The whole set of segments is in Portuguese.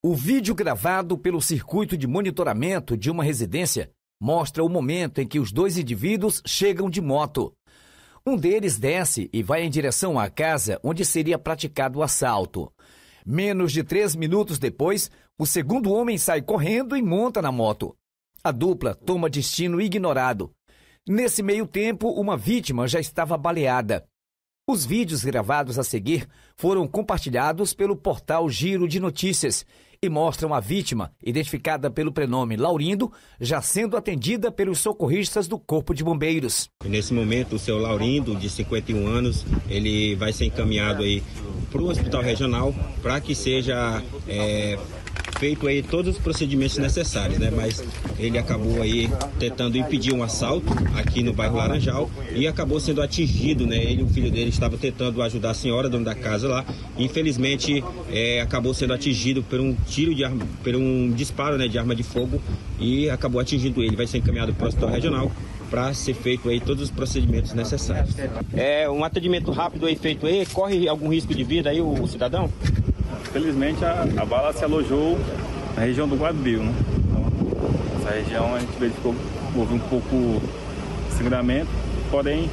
O vídeo gravado pelo circuito de monitoramento de uma residência mostra o momento em que os dois indivíduos chegam de moto. Um deles desce e vai em direção à casa onde seria praticado o assalto. Menos de 3 minutos depois, o segundo homem sai correndo e monta na moto. A dupla toma destino ignorado. Nesse meio tempo, uma vítima já estava baleada. Os vídeos gravados a seguir foram compartilhados pelo portal Giro de Notícias e mostram a vítima, identificada pelo prenome Laurindo, já sendo atendida pelos socorristas do Corpo de Bombeiros. Nesse momento, o seu Laurindo, de 51 anos, ele vai ser encaminhado aí para o Hospital Regional para que seja feito aí todos os procedimentos necessários, né? Mas ele acabou aí tentando impedir um assalto aqui no bairro Laranjal e acabou sendo atingido, né? Ele e o filho dele estavam tentando ajudar a senhora, dona da casa lá, e infelizmente acabou sendo atingido por um por um disparo, né, de arma de fogo, e acabou atingindo ele. Vai ser encaminhado para o Hospital Regional para ser feito aí todos os procedimentos necessários. Um atendimento rápido aí feito aí, corre algum risco de vida aí o cidadão? Felizmente a bala se alojou na região do quadril, né? Então, essa região a gente verificou, houve um pouco de sangramento, porém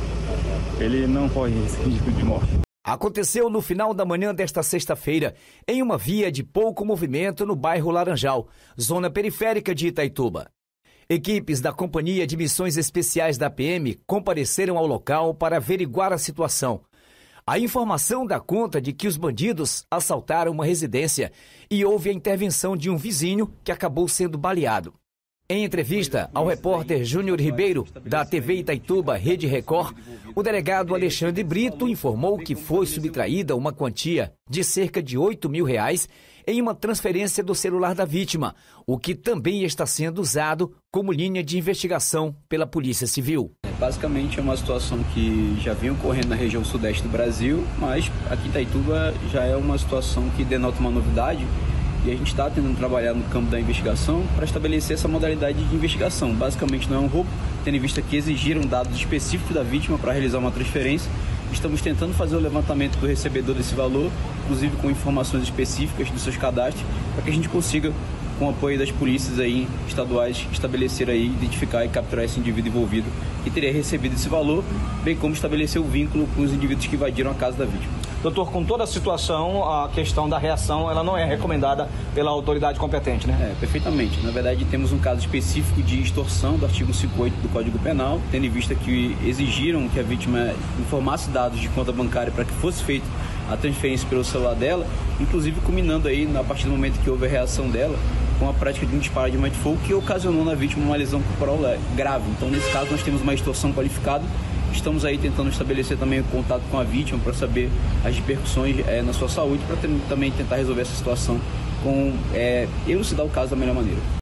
ele não corre risco de morte. Aconteceu no final da manhã desta sexta-feira, em uma via de pouco movimento no bairro Laranjal, zona periférica de Itaituba. Equipes da Companhia de Missões Especiais da PM compareceram ao local para averiguar a situação. A informação dá conta de que os bandidos assaltaram uma residência e houve a intervenção de um vizinho que acabou sendo baleado. Em entrevista ao repórter Júnior Ribeiro, da TV Itaituba Rede Record, o delegado Alexandre Brito informou que foi subtraída uma quantia de cerca de R$8 mil em uma transferência do celular da vítima, o que também está sendo usado como linha de investigação pela Polícia Civil. Basicamente é uma situação que já vinha ocorrendo na região sudeste do Brasil, mas aqui em Itaituba já é uma situação que denota uma novidade. E a gente está tentando trabalhar no campo da investigação para estabelecer essa modalidade de investigação. Basicamente não é um roubo, tendo em vista que exigiram dados específicos da vítima para realizar uma transferência. Estamos tentando fazer o levantamento do recebedor desse valor, inclusive com informações específicas dos seus cadastros, para que a gente consiga, com o apoio das polícias aí estaduais, estabelecer aí, identificar e capturar esse indivíduo envolvido que teria recebido esse valor, bem como estabelecer o vínculo com os indivíduos que invadiram a casa da vítima. Doutor, com toda a situação, a questão da reação, ela não é recomendada pela autoridade competente, né? Perfeitamente. Na verdade, temos um caso específico de extorsão do artigo 58 do Código Penal, tendo em vista que exigiram que a vítima informasse dados de conta bancária para que fosse feita a transferência pelo celular dela, inclusive culminando aí, a partir do momento que houve a reação dela, com a prática de um disparo de arma de fogo que ocasionou na vítima uma lesão corporal grave. Então, nesse caso, nós temos uma extorsão qualificada. Estamos aí tentando estabelecer também o contato com a vítima para saber as repercussões na sua saúde, para também tentar resolver essa situação, elucidar o caso da melhor maneira.